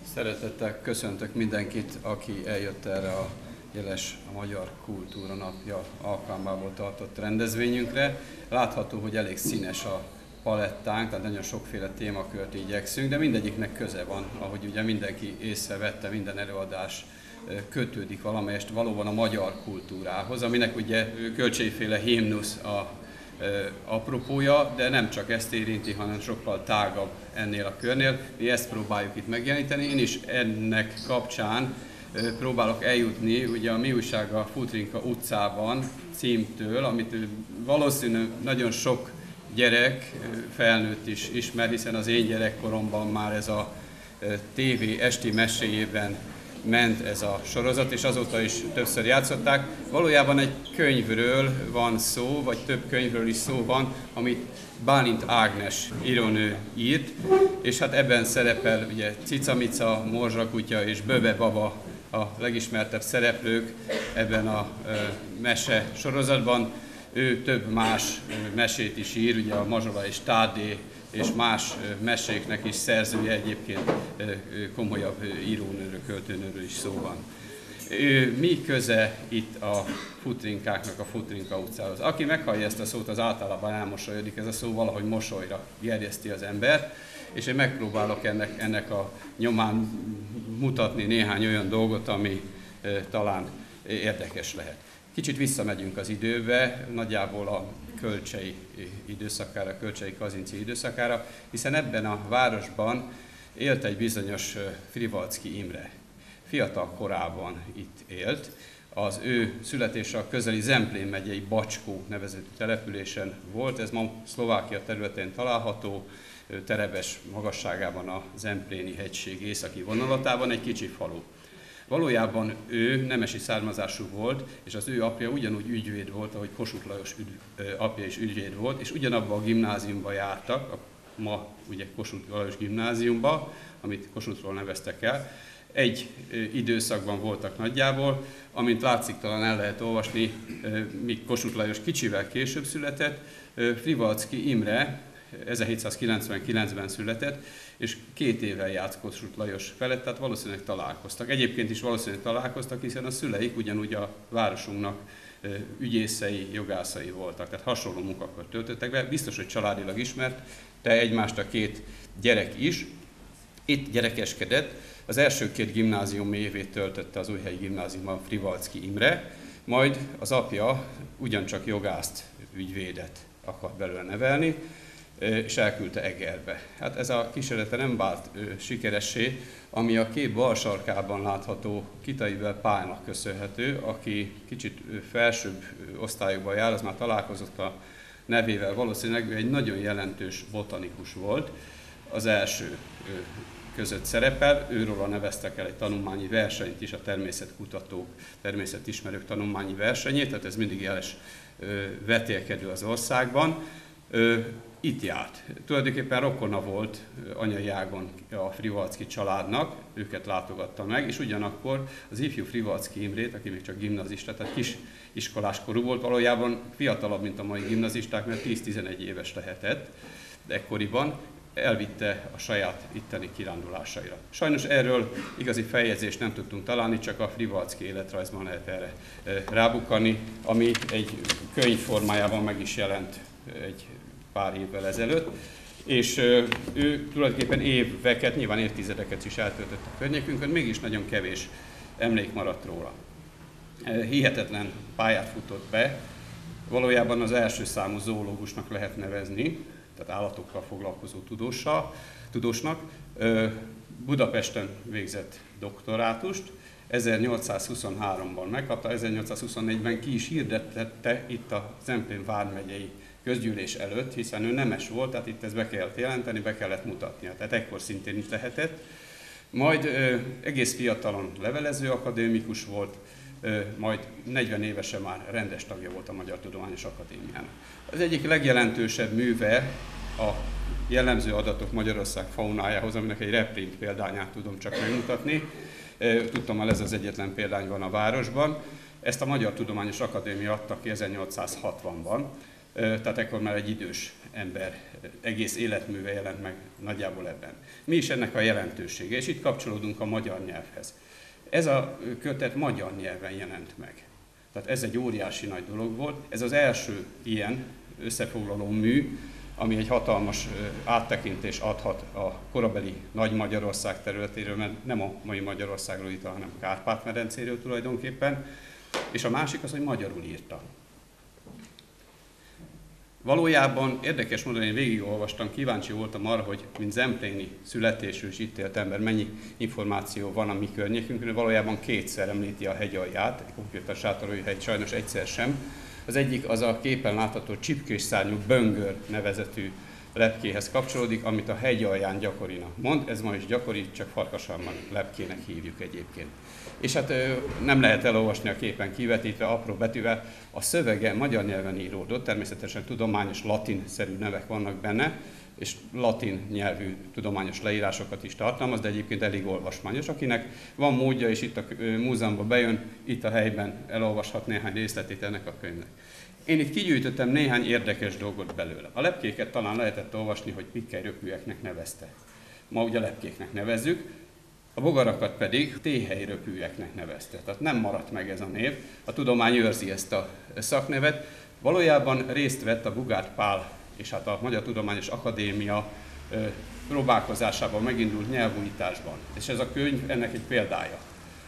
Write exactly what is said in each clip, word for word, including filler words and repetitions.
Szeretettel köszöntök mindenkit, aki eljött erre a jeles a Magyar Kultúra Napja alkalmából tartott rendezvényünkre. Látható, hogy elég színes a palettánk, tehát nagyon sokféle témakört igyekszünk, de mindegyiknek köze van, ahogy ugye mindenki észrevette, minden előadás kötődik valamelyest valóban a magyar kultúrához, aminek ugye Kölcsey-féle himnusz a apropója, de nem csak ezt érinti, hanem sokkal tágabb ennél a körnél. Mi ezt próbáljuk itt megjeleníteni. Én is ennek kapcsán próbálok eljutni, ugye a Mi újság a Futrinka utcában címtől, amit valószínű nagyon sok gyerek, felnőtt is ismer, hiszen az én gyerekkoromban már ez a tévé esti meséjében ment ez a sorozat, és azóta is többször játszották. Valójában egy könyvről van szó, vagy több könyvről is szó van, amit Bálint Ágnes írónő írt, és hát ebben szerepel ugye Cicamica, Morzsakutya és Böbe baba a legismertebb szereplők ebben a mese sorozatban. Ő több más mesét is ír, ugye a Mazsola és Tádé és más meséknek is szerzője, egyébként komolyabb írónőről, költőnőről is szó van. Mi köze itt a futrinkáknak a Futrinka utcához? Aki meghallja ezt a szót, az általában elmosolyodik, ez a szó valahogy mosolyra gerjeszti az embert, és én megpróbálok ennek, ennek a nyomán mutatni néhány olyan dolgot, ami talán érdekes lehet. Kicsit visszamegyünk az időbe, nagyjából a Kölcsey időszakára, Kölcsey Kazinczy időszakára, hiszen ebben a városban élt egy bizonyos Frivalczky Imre. Fiatal korában itt élt. Az ő születése a közeli Zemplén megyei Bacskó nevezetű településen volt, ez ma Szlovákia területén található, Terebes magasságában a Zempléni hegység északi vonulatában, egy kicsi falu. Valójában ő nemesi származású volt, és az ő apja ugyanúgy ügyvéd volt, ahogy Kossuth Lajos ügy, apja is ügyvéd volt, és ugyanabban a gimnáziumba jártak, a ma ugye Kossuth Lajos gimnáziumba, amit Kossuthról neveztek el. Egy időszakban voltak nagyjából, amint látszik, talán el lehet olvasni, míg Kossuth Lajos kicsivel később született, Frivalczky Imre ezerhétszázkilencvenkilencben született, és két évvel járt Kossuth Lajos felett, tehát valószínűleg találkoztak. Egyébként is valószínűleg találkoztak, hiszen a szüleik ugyanúgy a városunknak ügyészei, jogászai voltak, tehát hasonló munkakört töltöttek be. Biztos, hogy családilag ismert, de egymást a két gyerek is. Itt gyerekeskedett, az első két gimnázium évét töltötte az Újhelyi Gimnáziumban Frivalczky Imre, majd az apja ugyancsak jogászt, ügyvédet akart belőle nevelni, és elküldte Egerbe. Hát ez a kísérlete nem vált sikeressé, ami a kép bal sarkában látható Kitai Pálnak köszönhető, aki kicsit felsőbb osztályokban jár, az már találkozott a nevével, valószínűleg ő egy nagyon jelentős botanikus volt, az első között szerepel, őróla neveztek el egy tanulmányi versenyt is, a természetkutatók, természetismerők tanulmányi versenyét, tehát ez mindig jeles vetélkedő az országban. Itt járt. Tulajdonképpen rokona volt anyai ágon a Frivalczky családnak, őket látogatta meg, és ugyanakkor az ifjú Frivalczky Imrét, aki még csak gimnazista, tehát kis iskoláskorú volt, valójában fiatalabb, mint a mai gimnazisták, mert tíz-tizenegy éves lehetett, de ekkoriban elvitte a saját itteni kirándulásaira. Sajnos erről igazi feljegyzést nem tudtunk találni, csak a Frivalczky életrajzban lehet erre rábukkani, ami egy könyv formájában meg is jelent egy pár évvel ezelőtt, és ő tulajdonképpen éveket, nyilván évtizedeket is eltöltött a környékünkön, mégis nagyon kevés emlék maradt róla. Hihetetlen pályát futott be, valójában az első számú zoológusnak lehet nevezni, tehát állatokkal foglalkozó tudóssal, tudósnak. Budapesten végzett doktorátust, ezernyolcszázhuszonháromban megkapta, ezernyolcszázhuszonnégyben ki is hirdette itt a Zemplén vármegyei közgyűlés előtt, hiszen ő nemes volt, tehát itt ezt be kellett jelenteni, be kellett mutatnia, tehát ekkor szintén is lehetett. Majd ö, egész fiatalon levelező akadémikus volt, ö, majd negyven évesen már rendes tagja volt a Magyar Tudományos Akadémiának. Az egyik legjelentősebb műve a jellemző adatok Magyarország faunájához, aminek egy reprint példányát tudom csak megmutatni. Tudtam, hogy ez az egyetlen példány van a városban. Ezt a Magyar Tudományos Akadémia adta ki ezernyolcszázhatvanban, tehát ekkor már egy idős ember egész életműve jelent meg nagyjából ebben. Mi is ennek a jelentősége, és itt kapcsolódunk a magyar nyelvhez. Ez a kötet magyar nyelven jelent meg. Tehát ez egy óriási nagy dolog volt. Ez az első ilyen összefoglaló mű, ami egy hatalmas áttekintést adhat a korabeli Nagy Magyarország területéről, mert nem a mai Magyarországról itt, hanem Kárpát-medencéről tulajdonképpen. És a másik az, hogy magyarul írta. Valójában érdekes módon én végigolvastam, kíváncsi voltam arra, hogy mint zempléni születésű és itt élt ember mennyi információ van a mi környékünkről. Valójában kétszer említi a hegyalját, konkrétan Sátoraljahegy sajnos egyszer sem. Az egyik az a képen látható csipkés szárnyú böngör nevezetű lepkéhez kapcsolódik, amit a hegyalján gyakorinak mond. Ez ma is gyakori, csak Farkasalban lepkének hívjuk egyébként. És hát nem lehet elolvasni a képen kivetítve, apró betűvel. A szövege magyar nyelven íródott, természetesen tudományos, latin-szerű nevek vannak benne, és latin nyelvű tudományos leírásokat is tartalmaz, de egyébként elég olvasmányos. Akinek van módja, és itt a múzeumba bejön, itt a helyben elolvashat néhány részletét ennek a könyvnek. Én itt kigyűjtöttem néhány érdekes dolgot belőle. A lepkéket talán lehetett olvasni, hogy pikkelyröpűeknek nevezte. Ma ugye lepkéknek nevezzük, a bogarakat pedig téhelyröpűeknek nevezte. Tehát nem maradt meg ez a név, a tudomány őrzi ezt a szaknevet. Valójában részt vett a Bugát Pál és hát a Magyar Tudományos Akadémia próbálkozásában megindult nyelvújításban. És ez a könyv ennek egy példája.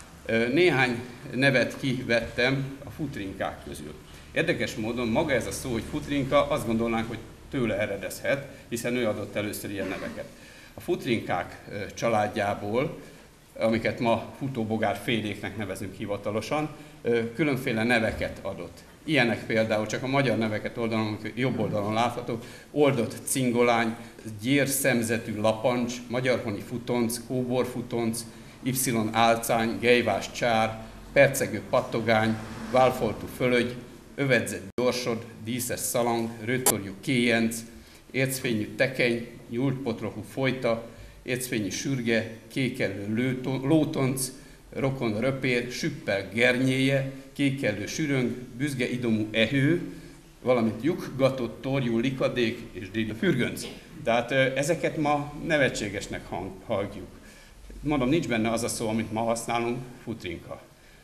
Néhány nevet kivettem a futrinkák közül. Érdekes módon maga ez a szó, hogy futrinka, azt gondolnánk, hogy tőle eredezhet, hiszen ő adott először ilyen neveket. A futrinkák családjából, amiket ma futóbogárféléknek nevezünk hivatalosan, különféle neveket adott. Ilyenek például, csak a magyar neveket oldalon, jobb oldalon látható, oldott cingolány, gyérszemzetű lapancs, magyarhoni futonc, kóborfutonc, y álcány, gejvás csár, percegő pattogány, válfoltú fölögy, övedzett gyorsod, díszes szalang, rőtorjú kéjenc, ércfényű tekeny, nyúltpotrohú folyta, ércfényű sürge, kékelő lótonc, rokon röpér, süppel gernyéje, kékelő süröng, büzge idomú ehő, valamint lyukgatott torjú likadék és déli fürgönc. Tehát ezeket ma nevetségesnek halljuk. Mondom, nincs benne az a szó, amit ma használunk, futrinka.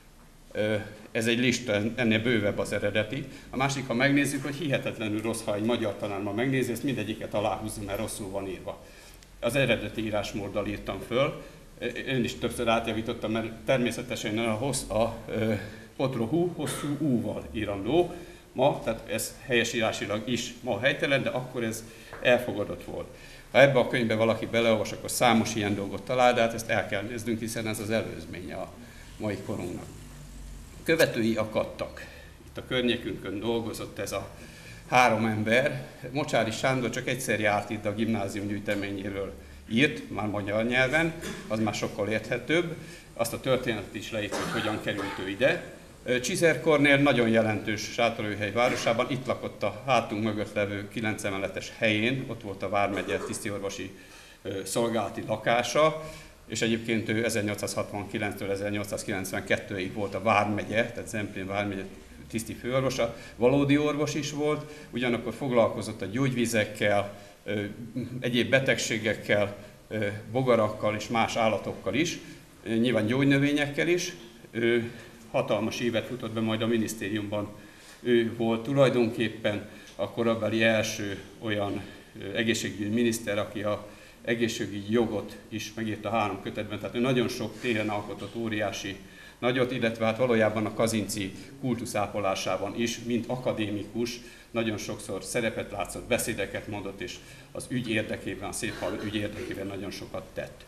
Ez egy lista, ennél bővebb az eredeti. A másik, ha megnézzük, hogy hihetetlenül rossz, ha egy magyar tanár ma megnézi, ezt mindegyiket aláhúzza, mert rosszul van írva. Az eredeti írásmóddal írtam föl, én is többször átjavítottam, mert természetesen a, hossz, a, a potrohú hosszú úval írandó. Ma, tehát ez helyesírásilag is ma helytelen, de akkor ez elfogadott volt. Ha ebbe a könyvbe valaki beleolvas, akkor számos ilyen dolgot talál, de hát ezt el kell néznünk, hiszen ez az előzménye a mai korunknak. Követői akadtak. Itt a környékünkön dolgozott ez a három ember. Mocsáry Sándor csak egyszer járt itt a gimnázium gyűjteményéről írt, már magyar nyelven, az már sokkal érthetőbb. Azt a történetet is leírt, hogy hogyan került ő ide. Csizer Kornél nagyon jelentős Sátoraljahegy városában, itt lakott a hátunk mögött levő kilenc emeletes helyén, ott volt a vármegye tisztiorvosi szolgálati lakása, és egyébként ő ezernyolcszázhatvankilenctől ezernyolcszázkilencvenkettőig volt a vármegye, tehát Zemplén vármegye tiszti főorvosa, valódi orvos is volt, ugyanakkor foglalkozott a gyógyvizekkel, egyéb betegségekkel, bogarakkal és más állatokkal is, nyilván gyógynövényekkel is. Ő hatalmas évet futott be, majd a minisztériumban ő volt tulajdonképpen a korabeli első olyan egészségügyi miniszter, aki a egészségügyi jogot is megírta három kötetben, tehát ő nagyon sok téren alkotott óriási nagyot, illetve hát valójában a kazinci kultusz ápolásában is, mint akadémikus, nagyon sokszor szerepet látszott, beszédeket mondott, és az ügy érdekében, a szép hal ügy érdekében nagyon sokat tett.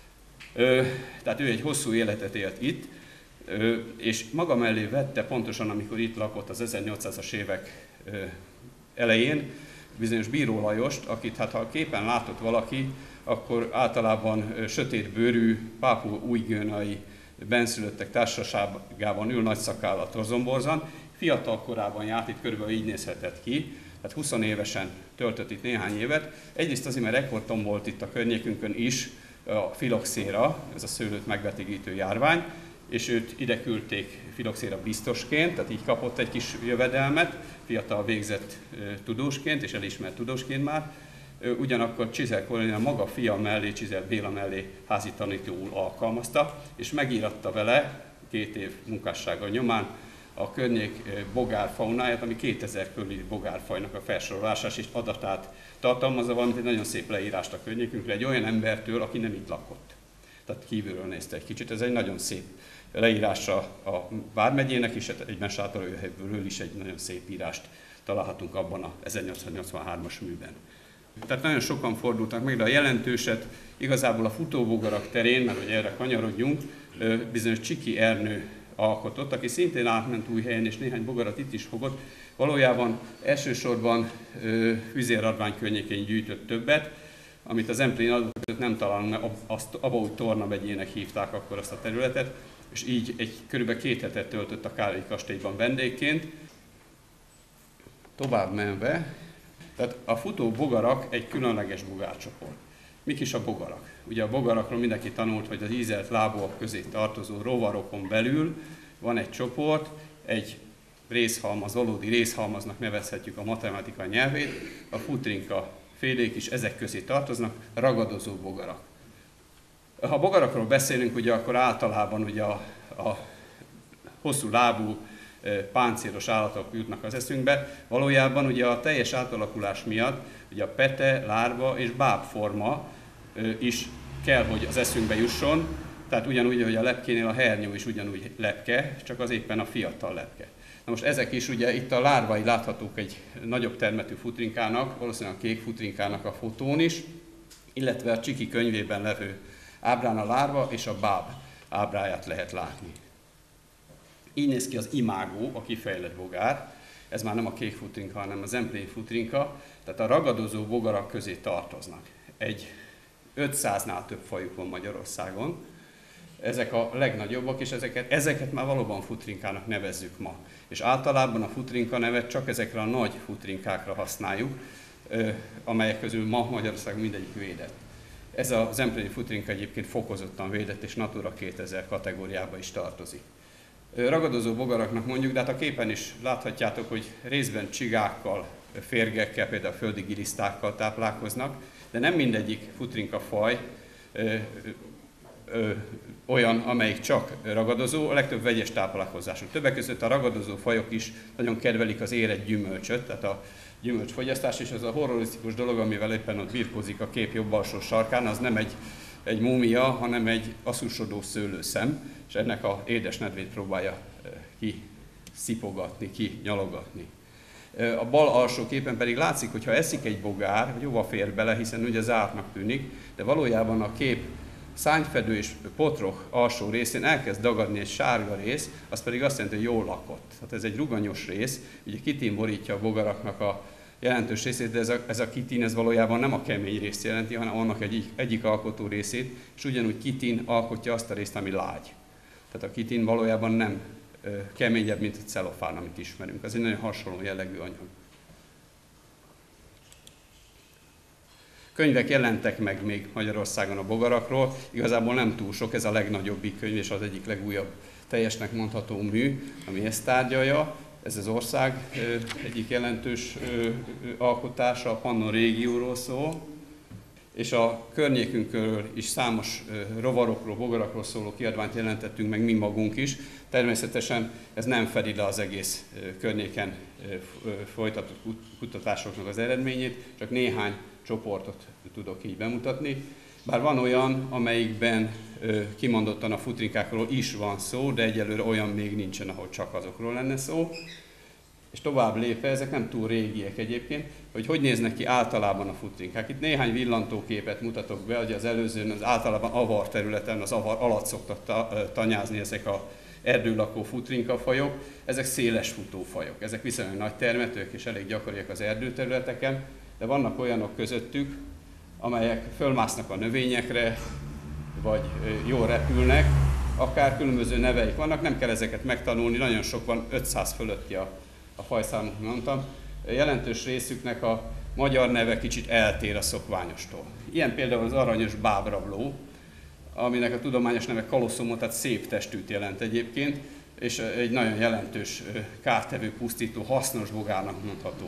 Ö, tehát ő egy hosszú életet élt itt, ö, és maga mellé vette pontosan, amikor itt lakott az ezernyolcszázas évek ö, elején, bizonyos Bíró Lajost, akit hát ha a képen látott valaki, akkor általában sötétbőrű, pápua újgőnai benszülöttek társaságában ül, nagy szakállat rozomborzan. Fiatal korában járt, itt körülbelül így nézhetett ki, tehát húsz évesen töltött itt néhány évet. Egyrészt azért, mert rekordton volt itt a környékünkön is a filoxéra, ez a szőlőt megbetegítő járvány, és őt ide küldték Filoxéra biztosként, tehát így kapott egy kis jövedelmet, fiatal végzett tudósként, és elismert tudósként már. Ugyanakkor Csizel Kornélia maga fia mellé, Csizel Béla mellé házi tanítóul alkalmazta, és megíratta vele két év munkássága nyomán a környék bogárfaunáját, ami kétezer körüli bogárfajnak a felsorolását és adatát tartalmazza, valamint egy nagyon szép leírást a környékünkre egy olyan embertől, aki nem itt lakott. Tehát kívülről nézte egy kicsit. Ez egy nagyon szép leírása a vármegyének, és egyben Sátoraljahéjből is egy nagyon szép írást találhatunk abban a ezernyolcszáznyolcvanhármas műben. Tehát nagyon sokan fordultak meg, de a jelentőset igazából a futóbogarak terén, mert hogy erre kanyarodjunk, bizonyos Csiki Ernő alkotott, aki szintén átment Újhelyen, és néhány bogarat itt is fogott. Valójában elsősorban Vizér-Radvány környékén gyűjtött többet, amit az Empléni adatok között nem találunk, mert azt Abaúj Torna megyének hívták akkor azt a területet, és így egy körülbelül két hetet töltött a Kálai kastélyban vendégként. Tovább menve, tehát a futó bogarak egy különleges bogárcsoport. Mik is a bogarak? Ugye a bogarakról mindenki tanult, hogy az ízelt lábúak közé tartozó rovarokon belül van egy csoport, egy részhalmaz, valódi részhalmaznak nevezhetjük a matematika nyelvét, a futrinka félék is ezek közé tartoznak, ragadozó bogarak. Ha bogarakról beszélünk, ugye akkor általában ugye a, a hosszú lábú, páncélos állatok jutnak az eszünkbe. Valójában ugye a teljes átalakulás miatt ugye a pete, lárva és bábforma is kell, hogy az eszünkbe jusson. Tehát ugyanúgy, hogy a lepkénél a hernyó is ugyanúgy lepke, csak az éppen a fiatal lepke. Na most ezek is ugye itt a lárvai láthatók egy nagyobb termetű futrinkának, valószínűleg a kék futrinkának a fotón is, illetve a Csiki könyvében levő ábrán a lárva és a báb ábráját lehet látni. Így néz ki az imágó, a kifejlett bogár. Ez már nem a kék futrinka, hanem az empléni futrinka. Tehát a ragadozó bogarak közé tartoznak. Egy ötszáznál több fajuk van Magyarországon. Ezek a legnagyobbak, és ezeket, ezeket már valóban futrinkának nevezzük ma. És általában a futrinka nevet csak ezekre a nagy futrinkákra használjuk, amelyek közül ma Magyarországon mindegyik védett. Ez az empléni futrinka egyébként fokozottan védett, és Natura kétezer kategóriába is tartozik. Ragadozó bogaraknak mondjuk, de hát a képen is láthatjátok, hogy részben csigákkal, férgekkel, például földi gilisztákkal táplálkoznak, de nem mindegyik futrinka faj ö, ö, olyan, amelyik csak ragadozó, a legtöbb vegyes táplálkozású. Többek között a ragadozó fajok is nagyon kedvelik az érett gyümölcsöt, tehát a gyümölcsfogyasztás, és ez a horrorisztikus dolog, amivel éppen ott birkózik a kép jobb alsó sarkán, az nem egy, egy múmia, hanem egy asszusodó szőlőszem, és ennek a édes nedvét próbálja ki szipogatni, ki nyalogatni. A bal alsó képen pedig látszik, hogy ha eszik egy bogár, hogy hova fér bele, hiszen ugye zártnak tűnik, de valójában a kép szárnyfedő és potroh alsó részén elkezd dagadni egy sárga rész, az pedig azt jelenti, hogy jól lakott. Tehát ez egy ruganyos rész, ugye kitin borítja a bogaraknak a jelentős részét, de ez a, ez a kitin ez valójában nem a kemény részt jelenti, hanem annak egy, egyik alkotó részét, és ugyanúgy kitin alkotja azt a részt, ami lágy. Tehát a kitin valójában nem ö, keményebb, mint a celofán, amit ismerünk. Ez egy nagyon hasonló jellegű anyag. Könyvek jelentek meg még Magyarországon a bogarakról, igazából nem túl sok, ez a legnagyobbik könyv és az egyik legújabb teljesnek mondható mű, ami ezt tárgyalja. Ez az ország ö, egyik jelentős ö, ö, alkotása, a Pannon régióról szól, és a környékünkről is számos ö, rovarokról, bogarakról szóló kiadványt jelentettünk meg mi magunk is. Természetesen ez nem fedi le az egész ö, környéken ö, folytatott kutatásoknak az eredményét, csak néhány csoportot tudok így bemutatni. Bár van olyan, amelyikben ö, kimondottan a futrinkákról is van szó, de egyelőre olyan még nincsen, ahol csak azokról lenne szó. És tovább lépve, ezek nem túl régiek egyébként, hogy hogy néznek ki általában a futrinkák. Itt néhány villantóképet mutatok be, hogy az előzőn az általában avar területen, az avar alatt szoktak ta, tanyázni ezek a erdőlakó futrinkafajok. Ezek széles futófajok, ezek viszonylag nagy termetők és elég gyakoriak az erdőterületeken, de vannak olyanok közöttük, amelyek fölmásznak a növényekre, vagy jól repülnek, akár különböző neveik vannak, nem kell ezeket megtanulni, nagyon sok van, ötszáz fölötti a, a fajszámuk, mondtam. Jelentős részüknek a magyar neve kicsit eltér a szokványostól. Ilyen például az aranyos bábrabló, aminek a tudományos neve kaloszoma, tehát szép testűt jelent egyébként, és egy nagyon jelentős kártevő, pusztító, hasznos bogárnak mondható.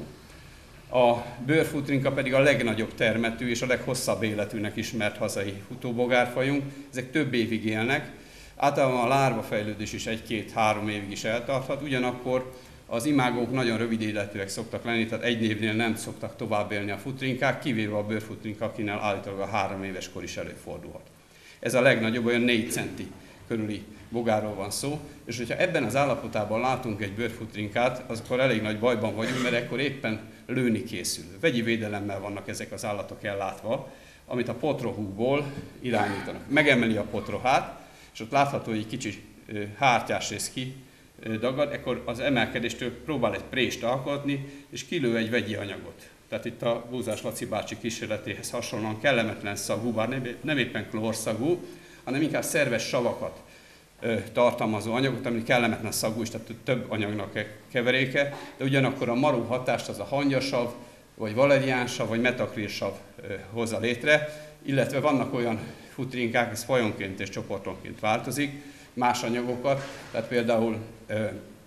A bőrfutrinka pedig a legnagyobb termetű és a leghosszabb életűnek ismert hazai futóbogárfajunk. Ezek több évig élnek. Általában a lárvafejlődés is egy-két-három évig is eltarthat, ugyanakkor az imágók nagyon rövid életűek szoktak lenni, tehát egy évnél nem szoktak tovább élni a futrinkák, kivéve a bőrfutrinka, akinél állítólag a három éves kor is előfordulhat. Ez a legnagyobb, olyan négy centi körüli bogárról van szó, és hogyha ebben az állapotában látunk egy bőrfutrinkát, akkor elég nagy bajban vagyunk, mert ekkor éppen lőni készül. Vegyi védelemmel vannak ezek az állatok ellátva, amit a potrohúból irányítanak. Megemeli a potrohát, és ott látható, hogy egy kicsi hártyás rész kidagad, ekkor az emelkedéstől próbál egy prést alkotni, és kilő egy vegyi anyagot. Tehát itt a Búzás Laci bácsi kísérletéhez hasonlóan kellemetlen szagú, bár nem éppen klórszagú, hanem inkább szerves savakat tartalmazó anyagot, ami kellemetlen szagú is, tehát több anyagnak keveréke, de ugyanakkor a maró hatást az a hangyasav, vagy valeriánsav, vagy metakrilsav hozza létre, illetve vannak olyan futrinkák, ez fajonként és csoportonként változik, más anyagokat, tehát például ö,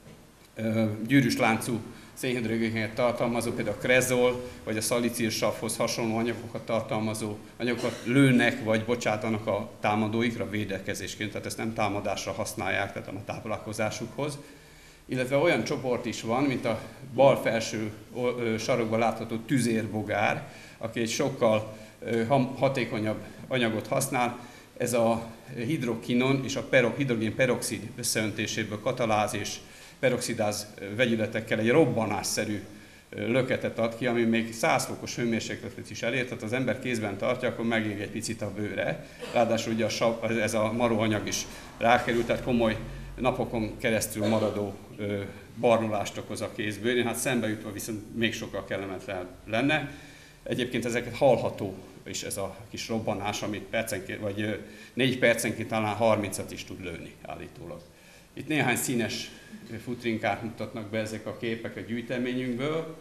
ö, gyűrűs láncú szénhidrogéneket tartalmazó, például a krezol, vagy a szalicilsavhoz hasonló anyagokat tartalmazó anyagokat lőnek, vagy bocsátanak a támadóikra védekezésként, tehát ezt nem támadásra használják, tehát a táplálkozásukhoz. Illetve olyan csoport is van, mint a bal felső sarokban látható tüzérbogár, aki egy sokkal hatékonyabb anyagot használ. Ez a hidrokinon és a perok, hidrogén peroxid összeöntéséből kataláz és peroxidáz vegyületekkel egy robbanásszerű löketet ad ki, ami még száz fokos hőmérsékletet is elér, tehát az ember kézben tartja, akkor megég egy picit a bőre. Ráadásul ugye a sav, ez a maróanyag is rákerül, tehát komoly napokon keresztül maradó ö, barnulást okoz a kézbőrén, hát szembeütve viszont még sokkal kellemetlen lenne. Egyébként ezeket hallható is ez a kis robbanás, amit percenként, vagy ö, négy percenként talán harmincat is tud lőni állítólag. Itt néhány színes futrinkát mutatnak be ezek a képek a gyűjteményünkből.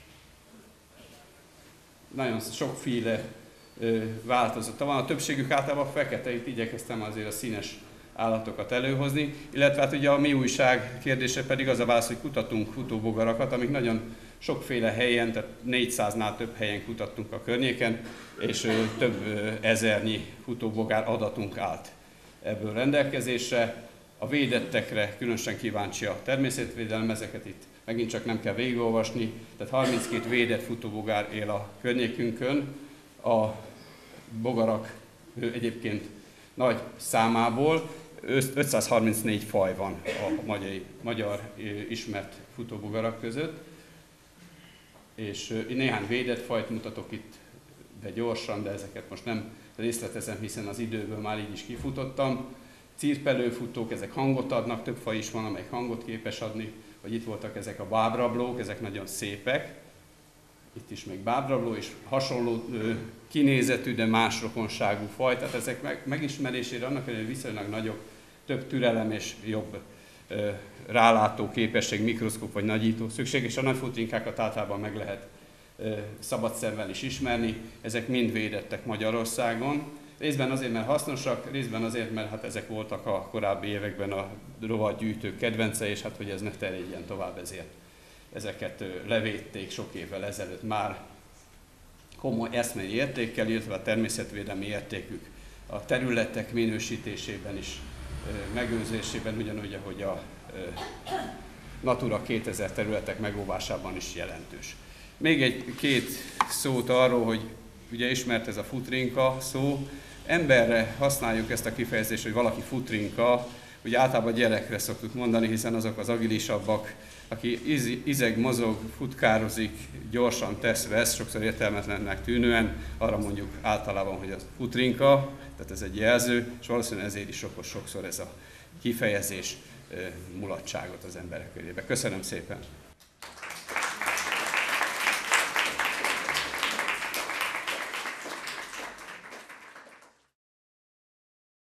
Nagyon sokféle ö, változata van, a többségük általában fekete, itt igyekeztem azért a színes állatokat előhozni, illetve hát ugye a mi újság kérdése pedig az a válasz, hogy kutatunk futóbogarakat, amik nagyon sokféle helyen, tehát négyszáznál több helyen kutattunk a környéken, és ö, több ö, ezernyi futóbogár adatunk állt ebből rendelkezésre. A védettekre különösen kíváncsi a természetvédelem, ezeket itt megint csak nem kell végigolvasni, tehát harminckét védett futóbogár él a környékünkön. A bogarak egyébként nagy számából ötszázharmincnégy faj van a magyar, magyar ismert futóbogarak között, és néhány védett fajt mutatok itt be gyorsan, de ezeket most nem részletezem, hiszen az időből már így is kifutottam. Cirpelőfutók, ezek hangot adnak, több faj is van, amelyik hangot képes adni, vagy itt voltak ezek a bábrablók, ezek nagyon szépek. Itt is még bábrabló és hasonló ö, kinézetű, de más rokonságú faj, tehát ezek meg, megismerésére annak, hogy viszonylag nagyobb, több türelem és jobb ö, rálátó képesség, mikroszkóp vagy nagyító szükség, és a nagy futrinkákat általában meg lehet ö, szabad szemvel is ismerni, ezek mind védettek Magyarországon. Részben azért, mert hasznosak, részben azért, mert hát ezek voltak a korábbi években a rovargyűjtők kedvence, és hát hogy ez ne terjedjen tovább, ezért ezeket levédték sok évvel ezelőtt már komoly eszmei értékkel, illetve a természetvédelmi értékük a területek minősítésében is, megőrzésében, ugyanúgy, ahogy a Natura kétezer területek megóvásában is jelentős. Még egy-két szót arról, hogy ugye ismert ez a futrinka szó, emberre használjuk ezt a kifejezést, hogy valaki futrinka, ugye általában gyerekre szoktuk mondani, hiszen azok az agilisabbak, aki izeg, mozog, futkározik, gyorsan tesz, vesz, sokszor értelmetlennek tűnően, arra mondjuk általában, hogy az futrinka, tehát ez egy jelző, és valószínűleg ezért is okoz sokszor ez a kifejezés mulatságot az emberek körében. Köszönöm szépen!